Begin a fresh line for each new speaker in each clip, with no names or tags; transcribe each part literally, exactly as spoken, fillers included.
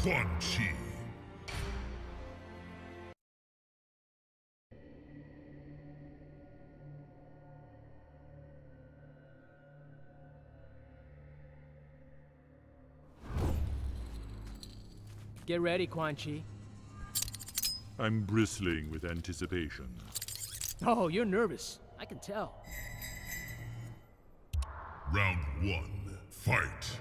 Quan.
Get ready, Quan.
I'm bristling with anticipation.
Oh, you're nervous. I can tell.
Round one, fight!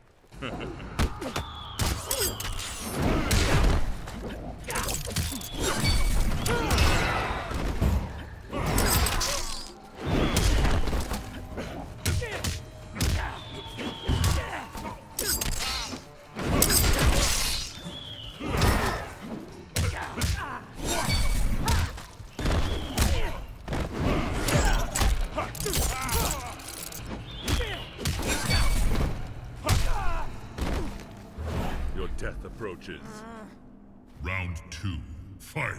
Your death approaches.
Round two, fight!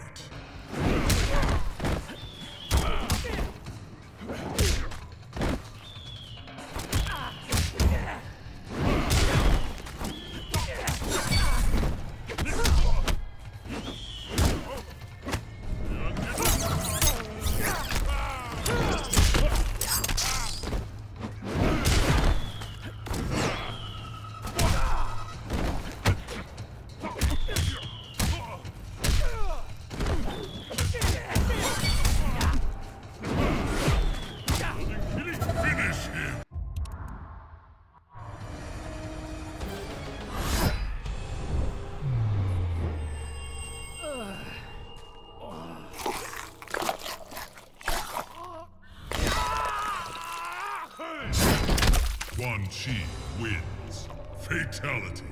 Quan wins. Fatality.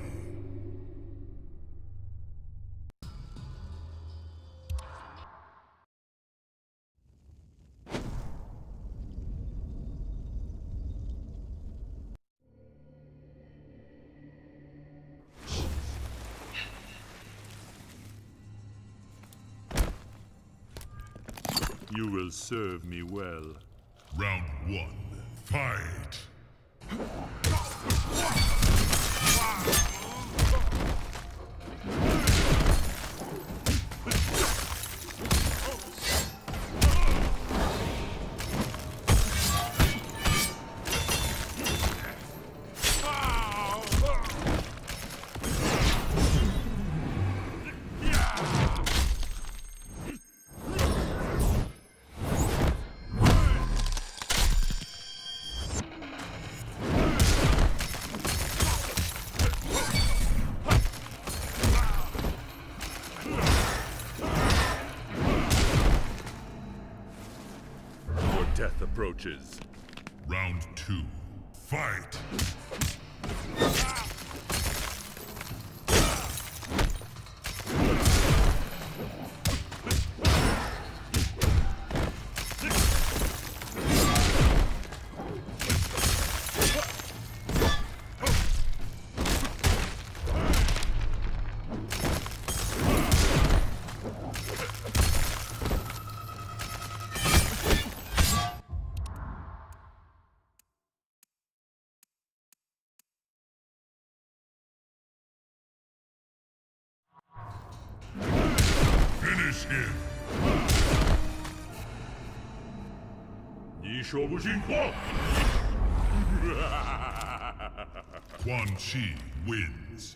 You will serve me well.
Round one, fight!
Death approaches.
Round two, fight! Finish him!
你说不信话
Quan wins.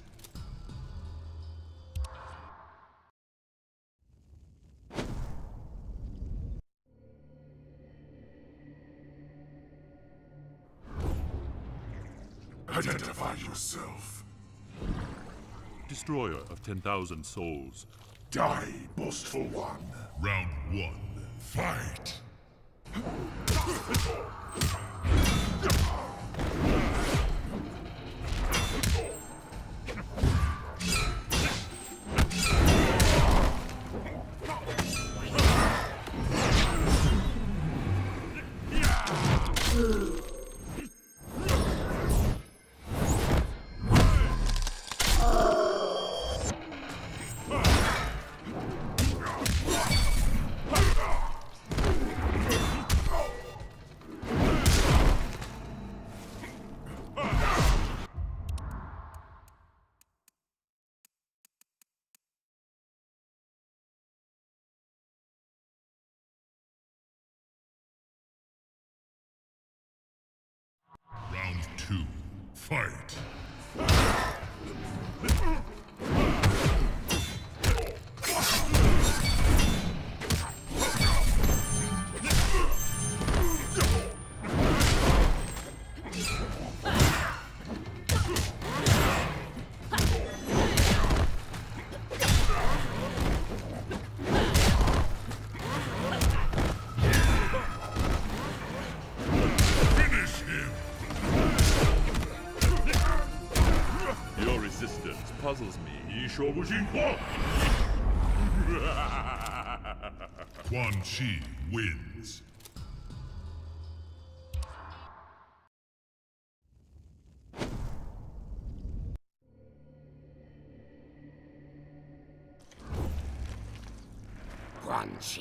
Identify yourself.
Destroyer of ten thousand souls.
Die, boastful one. Round one, fight! Fight!
Puzzles me. Quan
Chi wins.
Quan Chi.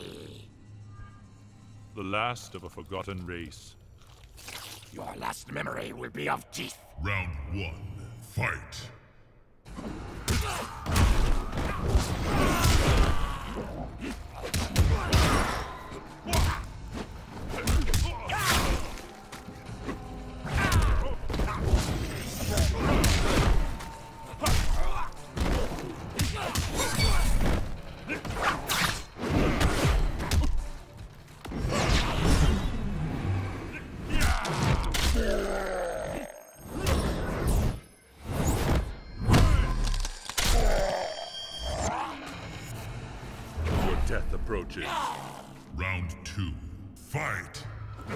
The last of a forgotten race.
Your last memory will be of teeth.
Round one, fight!
Death approaches.
Round two, fight!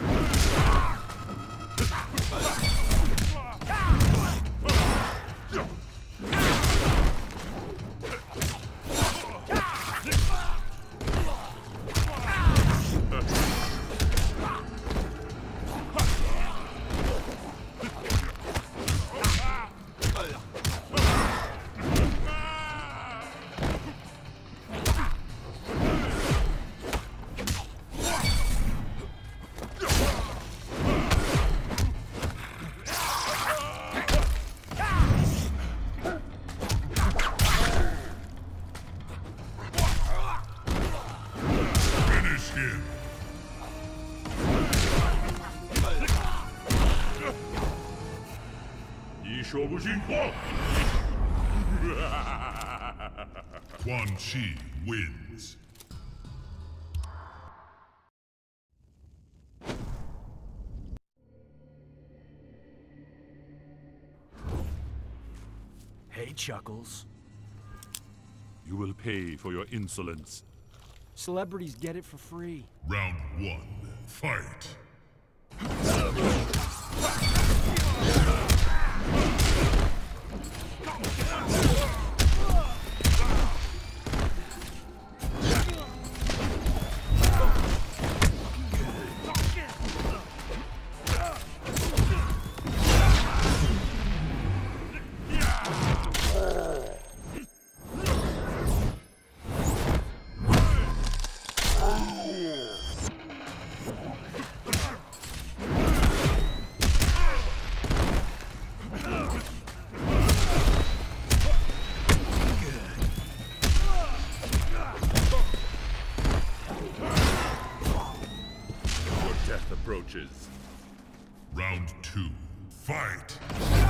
Quan Chi wins.
Hey, Chuckles.
You will pay for your insolence.
Celebrities get it for free.
Round one, fight!
Approaches.
Round two, fight!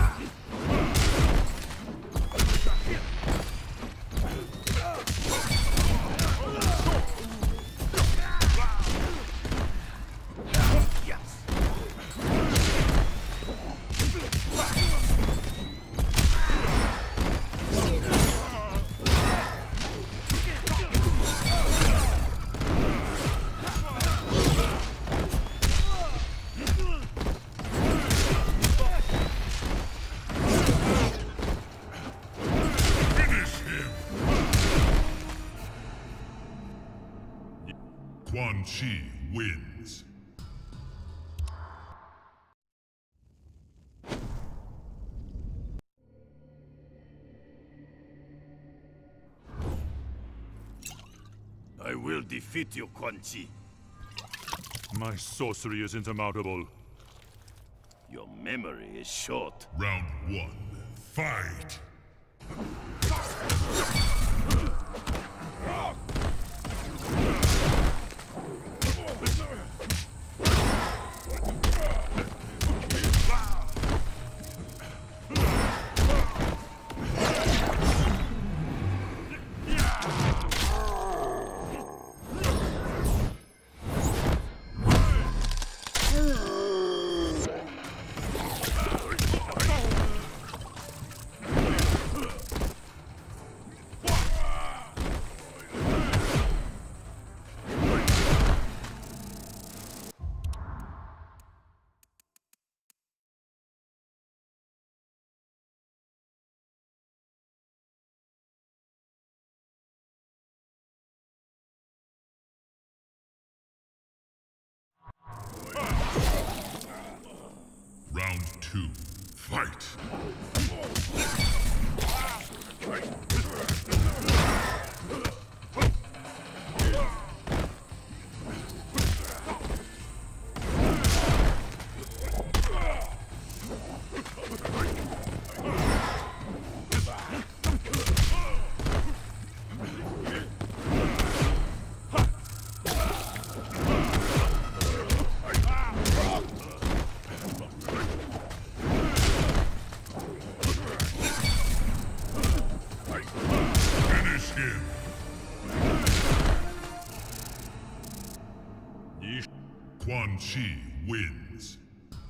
Quan Chi wins.
I will defeat you, Quan Chi.
My sorcery is insurmountable.
Your memory is short.
Round one, fight! Round two, fight! Quan wins.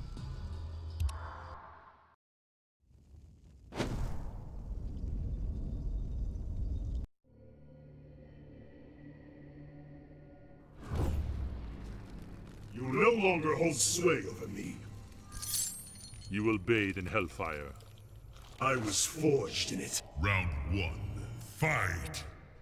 You no longer hold sway over me.
You will bathe in hellfire.
I was forged in it.
Round one, fight!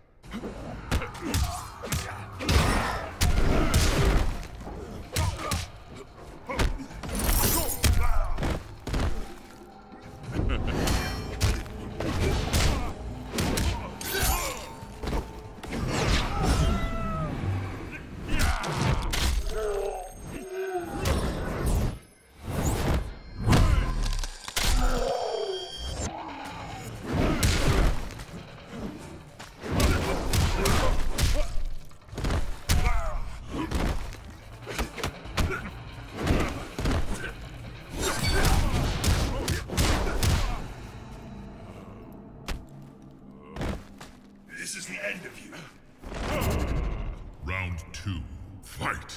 This is the end of you.
Round two, fight!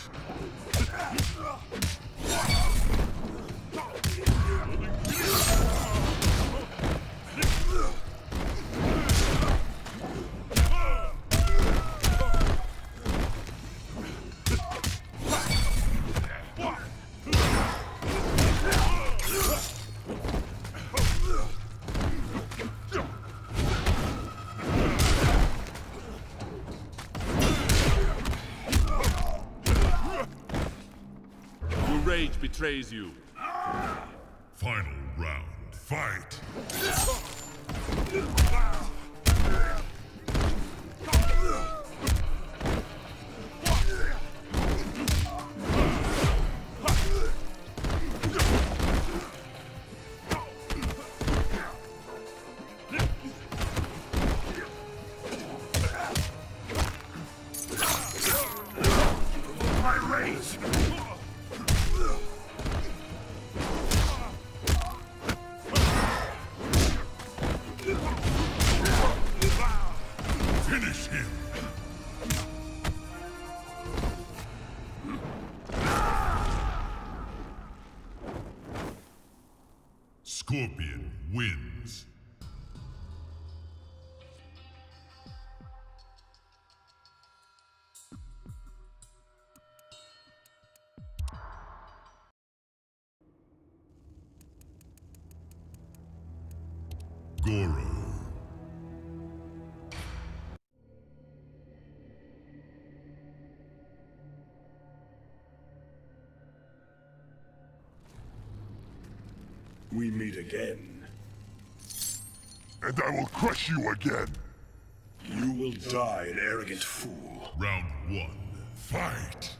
Rage betrays you.
Final round, fight!
My rage!
Finish him! Scorpion wins. Goro.
We meet again.
And I will crush you again.
You will die, an arrogant fool.
Round one, fight!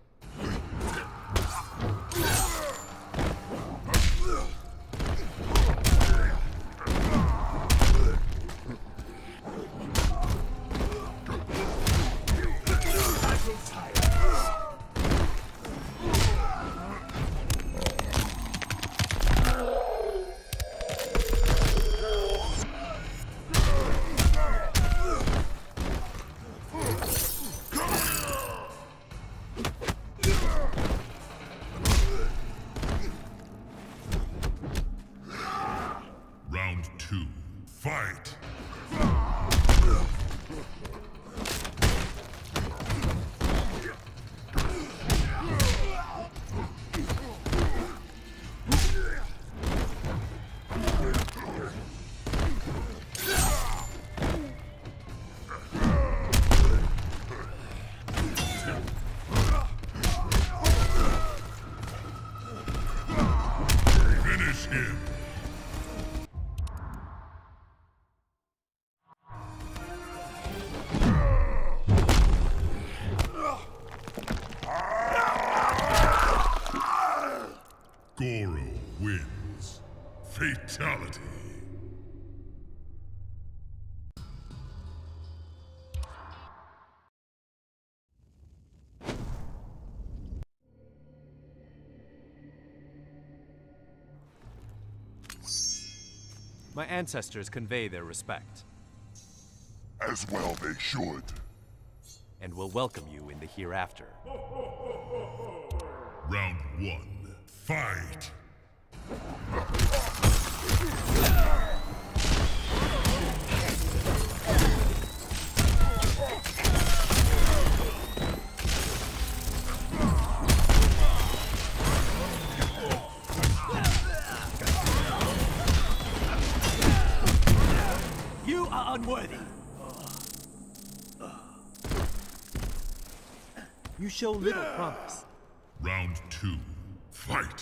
Round two, fight! wins. Fatality.
My ancestors convey their respect.
As well they should.
And will welcome you in the hereafter.
Round one, fight!
You are unworthy.
You show little promise.
Round two, fight!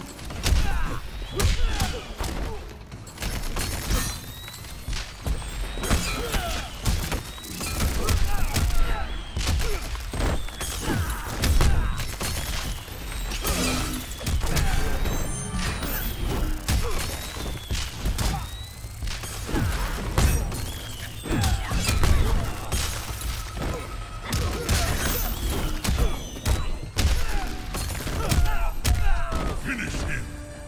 Finish him!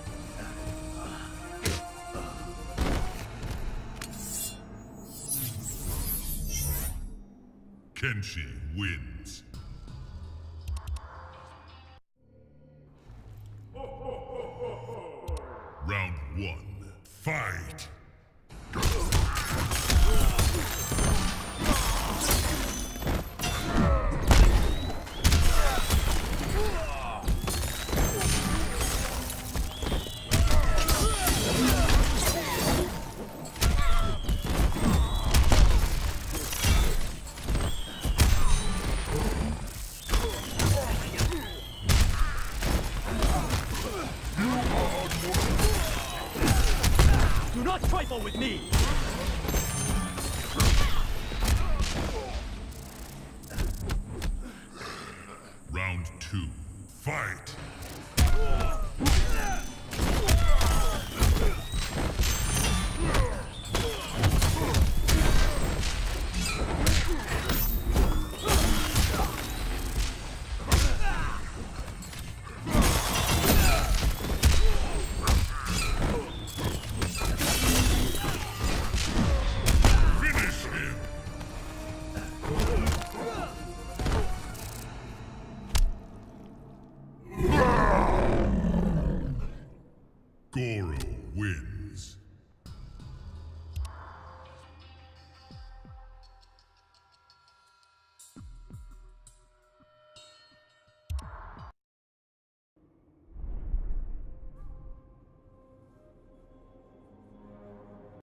Kenshi wins. Round one, fight!
Do not trifle with me!
Round two, fight! Finish him! Goro wins.